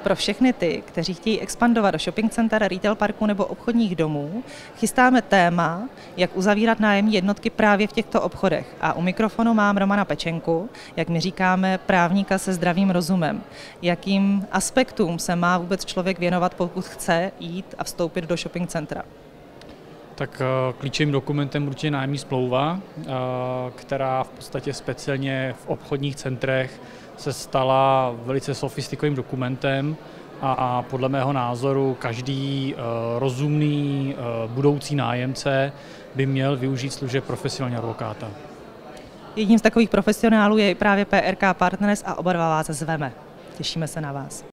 Pro všechny ty, kteří chtějí expandovat do shopping center, retail parku nebo obchodních domů, chystáme téma, jak uzavírat nájemní jednotky právě v těchto obchodech. A u mikrofonu mám Romana Pečenku, jak my říkáme, právníka se zdravým rozumem. Jakým aspektům se má vůbec člověk věnovat, pokud chce jít a vstoupit do shopping centra? Tak klíčovým dokumentem určitě nájemní smlouva, která v podstatě speciálně v obchodních centrech se stala velice sofistikovaným dokumentem a podle mého názoru každý rozumný budoucí nájemce by měl využít služeb profesionálního advokáta. Jedním z takových profesionálů je právě PRK Partners a oba dva vás zveme. Těšíme se na vás.